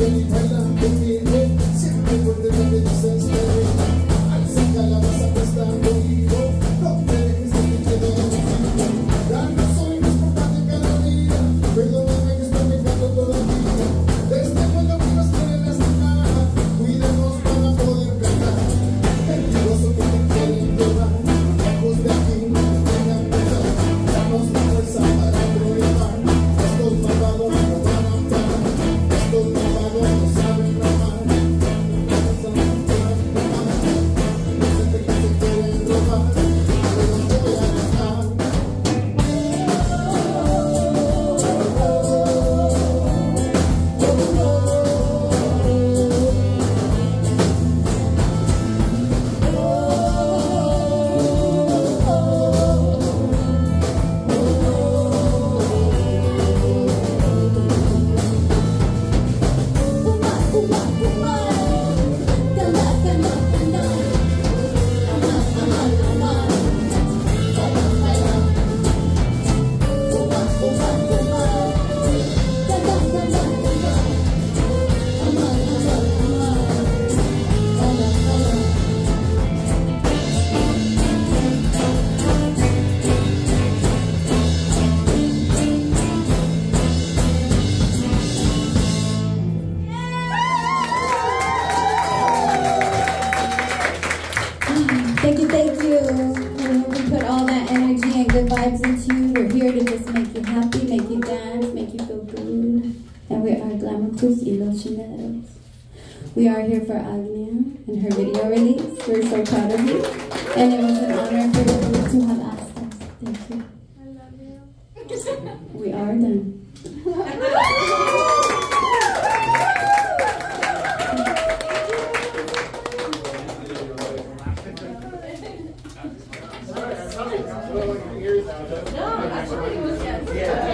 Thank you. We put all that energy and good vibes into you. We're here to just make you happy, make you dance, make you feel good. And we are Glamicus y Los Chineros. We are here for Agnia and her video release. We're so proud of you. And it was an honor for you to have asked us. Thank you. I love you. We are done. No, actually it was yes. Yeah.